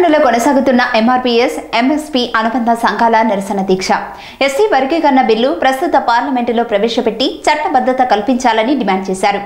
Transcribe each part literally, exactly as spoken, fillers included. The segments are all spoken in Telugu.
పదకొండులో కొనసాగుతున్న ఎంఆర్పీఎస్ ఎంఎస్పీ అనుబంధ సంఘాల నిరసన దీక్ష. ఎస్సీ వర్గీకరణ బిల్లు ప్రస్తుత పార్లమెంటులో ప్రవేశపెట్టి చట్టబద్ధత కల్పించాలని డిమాండ్ చేశారు.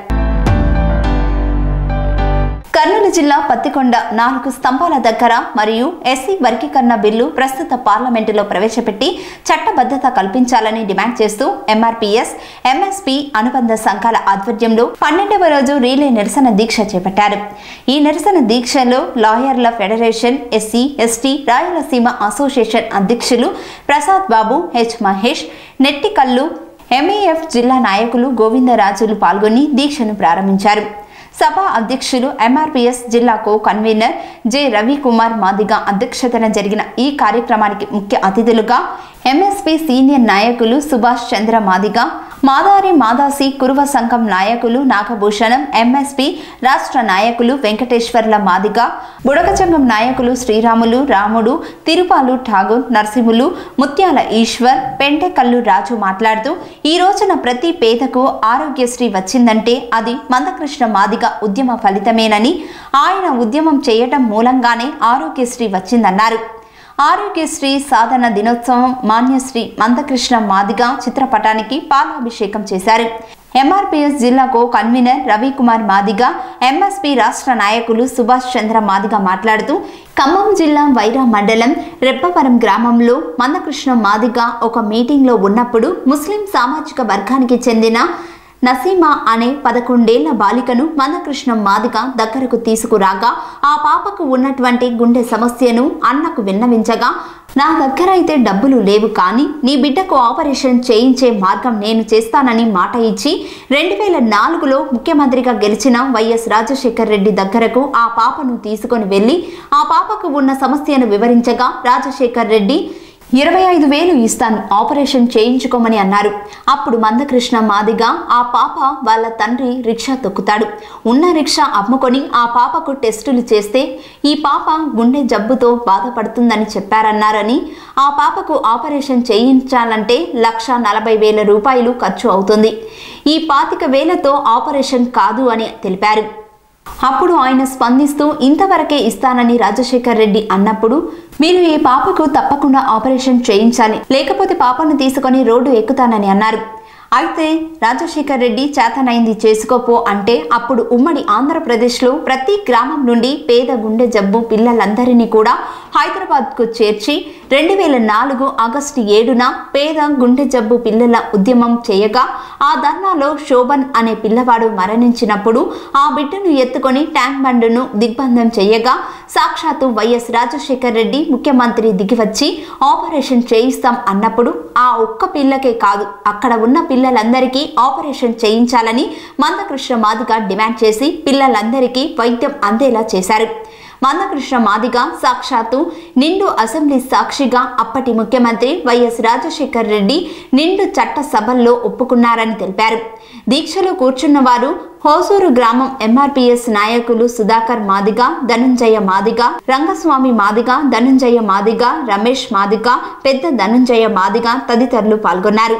కర్నూలు జిల్లా పత్తికొండ నాలుగు స్తంభాల దగ్గర మరియు ఎస్సీ వర్గీకరణ బిల్లు ప్రస్తుత పార్లమెంటులో ప్రవేశపెట్టి చట్టబద్ధత కల్పించాలని డిమాండ్ చేస్తూ ఎంఆర్పీఎస్ ఎంఎస్పీ అనుబంధ సంఘాల ఆధ్వర్యంలో పన్నెండవ రోజు రీలే నిరసన దీక్ష చేపట్టారు. ఈ నిరసన దీక్షలో లాయర్ల federation, SC ST Rayalaseema association అధ్యక్షులు ప్రసాద్ బాబు, హెచ్ మహేష్, నెట్టికల్లు, ఎంఈఎఫ్ జిల్లా నాయకులు గోవిందరాజులు పాల్గొని దీక్షను ప్రారంభించారు. సభ అధ్యక్షులు ఎంఆర్పీఎస్ జిల్లా co convener J Ravikumar Madiga అధ్యక్షతన జరిగిన ఈ కార్యక్రమానికి ముఖ్య అతిథులుగా ఎంఎస్పీ సీనియర్ నాయకులు సుభాష్ చంద్ర మాదిగ, మాదారి మాదాసి కురువ సంఘం నాయకులు నాగభూషణం, ఎంఎస్పీ రాష్ట్ర నాయకులు వెంకటేశ్వర్ల మాదిగ, బుడగచంగం నాయకులు శ్రీరాములు, రాముడు, తిరుపాలు ఠాగూర్, నరసింహులు, ముత్యాల ఈశ్వర్, పెంటెకల్లు రాజు మాట్లాడుతూ ఈ రోజున ప్రతి పేదకు ఆరోగ్యశ్రీ వచ్చిందంటే అది మందకృష్ణ మాదిగ ఉద్యమ ఫలితమేనని, ఆయన ఉద్యమం చేయటం మూలంగానే ఆరోగ్యశ్రీ వచ్చిందన్నారు. ఆరోగ్యశ్రీ సాధన దినోత్సవం మాన్యశ్రీ మందకృష్ణ మాదిగ చిత్రపటానికి పాలాభిషేకం చేశారు. ఎంఆర్పీఎస్ జిల్లాకు కన్వీనర్ రవికుమార్ మాదిగ, ఎంఎస్పీ రాష్ట్ర నాయకులు సుభాష్ చంద్ర మాదిగ మాట్లాడుతూ ఖమ్మం జిల్లా వైరా మండలం రెప్పవరం గ్రామంలో మందకృష్ణ మాదిగ ఒక మీటింగ్లో ఉన్నప్పుడు ముస్లిం సామాజిక వర్గానికి చెందిన నసీమా అనే పదకొండేళ్ల బాలికను మందకృష్ణ మాదిగ దగ్గరకు తీసుకురాగా ఆ పాపకు ఉన్నటువంటి గుండె సమస్యను అన్నకు విన్నవించగా, నా దగ్గర అయితే డబ్బులు లేవు, కానీ నీ బిడ్డకు ఆపరేషన్ చేయించే మార్గం నేను చేస్తానని మాట ఇచ్చి రెండు వేల నాలుగులో ముఖ్యమంత్రిగా గెలిచిన వైఎస్ రాజశేఖర్ రెడ్డి దగ్గరకు ఆ పాపను తీసుకొని వెళ్లి ఆ పాపకు ఉన్న సమస్యను వివరించగా రాజశేఖర్ రెడ్డి ఇరవై ఐదు వేలు ఇస్తాను, ఆపరేషన్ చేయించుకోమని అన్నారు. అప్పుడు మందకృష్ణ మాదిగ ఆ పాప వాళ్ళ తండ్రి రిక్షా తొక్కుతాడు, ఉన్న రిక్షా అమ్ముకొని ఆ పాపకు టెస్టులు చేస్తే ఈ పాప గుండె జబ్బుతో బాధపడుతుందని చెప్పారన్నారని, ఆ పాపకు ఆపరేషన్ చేయించాలంటే లక్ష నలభై వేల రూపాయలు ఖర్చు అవుతుంది, ఈ పాతిక వేలతో ఆపరేషన్ కాదు అని తెలిపారు. అప్పుడు ఆయన స్పందిస్తూ ఇంతవరకే ఇస్తానని రాజశేఖర్ రెడ్డి అన్నప్పుడు, మీరు ఈ పాపకు తప్పకుండా ఆపరేషన్ చేయించాలి, లేకపోతే పాపను తీసుకొని రోడ్డు ఎక్కుతానని అన్నారు. అయితే రాజశేఖర్ రెడ్డి చేతనైంది చేసుకోపో అంటే అప్పుడు ఉమ్మడి ఆంధ్రప్రదేశ్లో ప్రతి గ్రామం నుండి పేద గుండె జబ్బు పిల్లలందరినీ కూడా హైదరాబాద్కు చేర్చి రెండు వేల నాలుగు ఆగస్టు ఏడున పేద గుండె జబ్బు పిల్లల ఉద్యమం చేయగా ఆ ధర్నాలో శోభన్ అనే పిల్లవాడు మరణించినప్పుడు ఆ బిడ్డను ఎత్తుకొని ట్యాంక్ బండ్ను దిగ్బంధం చేయగా సాక్షాత్తు వైఎస్ రాజశేఖర్ రెడ్డి ముఖ్యమంత్రి దిగివచ్చి ఆపరేషన్ చేయిస్తాం అన్నప్పుడు ఆ ఒక్క పిల్లకే కాదు అక్కడ ఉన్న పిల్లలందరికీ ఆపరేషన్ చేయించాలని మందకృష్ణ మాదిగ డిమాండ్ చేసి పిల్లలందరికీ వైద్యం అందేలా చేశారు. మందకృష్ణ మాదిగ సాక్షాత్తు నిండు అసెంబ్లీ సాక్షిగా అప్పటి ముఖ్యమంత్రి వైఎస్ రాజశేఖర్ రెడ్డి నిండు చట్ట సభల్లో ఒప్పుకున్నారని తెలిపారు. దీక్షలో కూర్చున్న వారు హోసూరు గ్రామం ఎంఆర్పీఎస్ నాయకులు సుధాకర్ మాదిగ, ధనుంజయ మాదిగ, రంగస్వామి మాదిగ, ధనుంజయ మాదిగ, రమేష్ మాదిగ, పెద్ద ధనుంజయ మాదిగ తదితరులు పాల్గొన్నారు.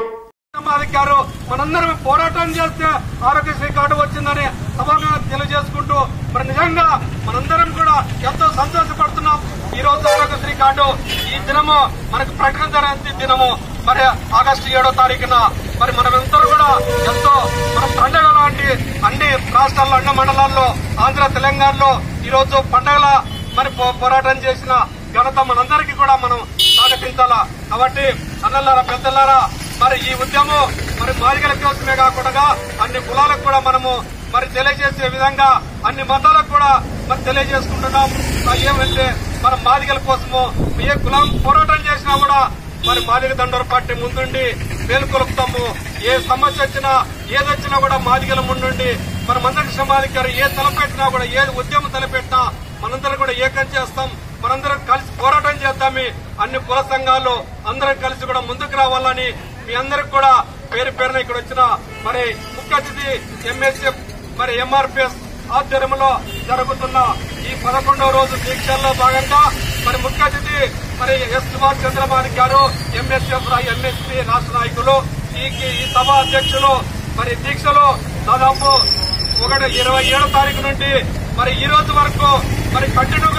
మనందరం పోరాటం చేస్తే ఆరోగ్యశ్రీ కార్డు వచ్చిందని సభగా తెలియజేసుకుంటూ మరి నిజంగా మనందరం కూడా ఎంతో సంతోషపడుతున్నాం. ఈ రోజు ఆరోగ్యశ్రీ కార్డు ఈ దినము మనకు ప్రకటించిన దినము మరి ఆగస్టు ఏడో తారీఖున మరి మనమందరూ కూడా ఎంతో మనం పండుగ లాంటి అన్ని రాష్ట్రాల్లో అన్ని మండలాల్లో ఆంధ్ర తెలంగాణలో ఈ రోజు పండుగల మరి పోరాటం చేసిన ఘనత మనందరికీ కూడా మనం స్వాగతించాలా. కాబట్టి అన్నలారా పెద్దలారా మరి ఈ ఉద్యమం మరి మాదిగల కోసమే కాకుండా అన్ని కులాలకు కూడా మనము మరి తెలియజేసే విధంగా అన్ని మతాలకు కూడా మరి తెలియజేసుకుంటున్నాం. ఏం వెళ్ళి మనం మాదిగల కోసము ఏ కులం పోరాటం చేసినా కూడా మరి మాదిగ దండోర పార్టీ ముందుండి మేలుకొలుపుతాము. ఏ సమస్య వచ్చినా ఏదొచ్చినా కూడా మాదిగల ముందుండి మన మందకృష్ణ మాదిగ గారు ఏ తలపెట్టినా కూడా ఏ ఉద్యమం తలపెట్టినా మనందరం కూడా ఏకం చేస్తాం. మనందరం కలిసి పోరాటం చేద్దామి. అన్ని కుల సంఘాలు అందరం కలిసి కూడా ముందుకు రావాలని మీ అందరికి కూడా పేరు పేరున ఇక్కడ వచ్చిన మరి ముఖ్య అతిథి ఎంఎస్ఎఫ్ మరి ఎంఆర్పీఎస్ ఆధ్వర్యంలో జరుగుతున్న ఈ పదకొండవ రోజు దీక్షల్లో భాగంగా మరి ముఖ్య అతిథి మరి ఎస్ సుభాష్ చంద్రమాదిగ గారు ఎంఎస్ఎఫ్ ఎంఎస్పీ రాష్ట్ర నాయకులు ఈ ఈ సభ అధ్యక్షులు మరి దీక్షలో దాదాపు ఒకటి ఇరవై ఏడో తారీఖు నుండి మరి ఈ రోజు వరకు మరి కంటిన్యూగా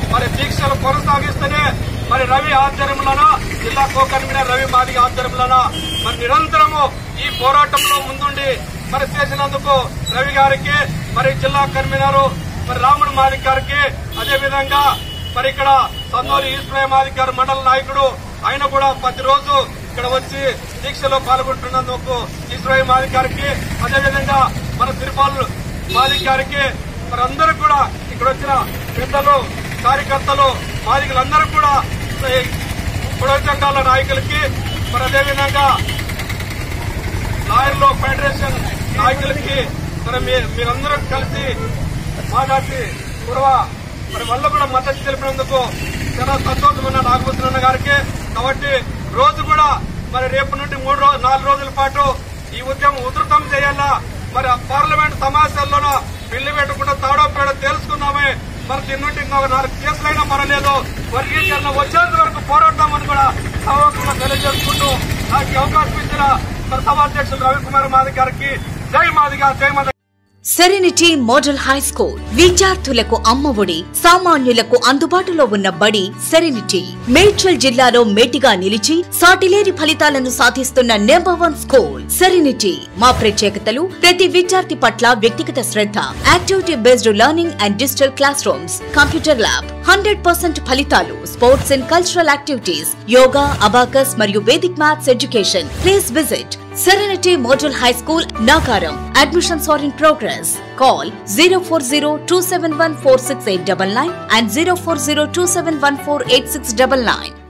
మరి దీక్షలు కొనసాగిస్తూనే మరి రవి ఆధ్వర్యంలోన జిల్లా కో కన్వీనర్ రవి మాదిగ ఆధ్వర్యంలోన మరి నిరంతరము ఈ పోరాటంలో ముందుండి మరి చేసినందుకు రవి గారికి మరి జిల్లా కన్వీనర్ మరి రాముడు మాదిగ గారికి అదేవిధంగా మరి ఇక్కడ సందోలి ఈశ్వరయ్య మాదిగ గారు మండల నాయకుడు ఆయన కూడా ప్రతిరోజు ఇక్కడ వచ్చి దీక్షలో పాల్గొంటున్నందుకు ఈశ్వరయ్య మాదిగ గారికి అదేవిధంగా మన తిరుపాలు మాదిగ గారికి మరి అందరూ కూడా ఇక్కడ వచ్చిన పెద్దలు కార్యకర్తలు మాదిగలందరూ కూడా పొడవ సంఘాల నాయకులకి మరి అదేవిధంగా లాయర్లు ఫెడరేషన్ నాయకులకి మరి మీరందరూ కలిసి మాట్లాడి పూర్వ మరి వల్ల కూడా మద్దతు తెలిపినందుకు చాలా సంతోషమైన నాగభూషణ గారికి. కాబట్టి రోజు కూడా మరి రేపు నుండి మూడు రోజు నాలుగు రోజుల పాటు ఈ ఉద్యమం ఉధృతం చేయాలా. మరి పార్లమెంట్ సమావేశాల్లోనూ బిల్లు పెట్టకుండా తాడో పేడో తెలుసుకున్నామే. మరి దీని నుండి ఇంకొక నాలుగు కేసులైనా పర్వాలేదు, వర్గీకరణ వచ్చేంత వరకు పోరాడతామని కూడా సభాముఖంగా తెలియజేసుకుంటూ నాకు ఈ అవకాశం ఇచ్చిన మరి సభాధ్యక్షులు రవికుమార్ మాదిగ గారికి జై మాదిగ జై Madiga. Serenity model high school విద్యార్థులకు అమ్మఒడి, సామాన్యులకు అందుబాటులో ఉన్న బడి సెరెనిటీ. మేడ్చల్ జిల్లాలో మేటిగా నిలిచి సాటిలేని ఫలితాలను సాధిస్తున్న నెంబర్ వన్ స్కూల్ సెరెనిటీ. మా ప్రత్యేకతలు ప్రతి విద్యార్థి పట్ల వ్యక్తిగత శ్రద్ధ, activity based learning and digital classrooms, computer lab, hundred percent ఫలితాలు, sports and cultural activities, yoga, abacus మరియు Vedic maths education. Please visit Serenity Model High School, Nagaram. Admissions are in progress. Call zero four zero two seven one four six eight nine nine and zero four zero two seven one four eight six nine nine.